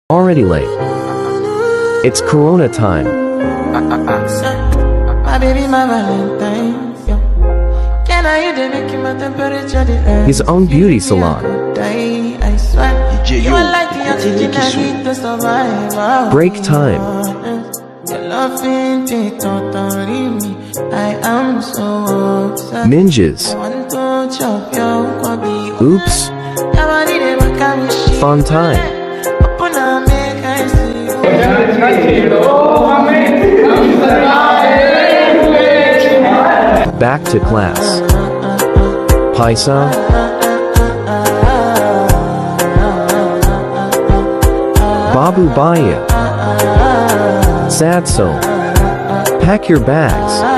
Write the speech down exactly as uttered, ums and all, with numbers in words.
Already late. It's Corona time. My baby, my Valentine. Can I hear making my temperature? His own beauty salon. I swear, you are like the oxygen I need to survive. Break time. Your loving take totally me. I am so obsessed. Ninjas. I want to chop your kwabi. Oops. Fun time. Back to class. Paisa. Babu Baya. Sad soul. Pack your bags.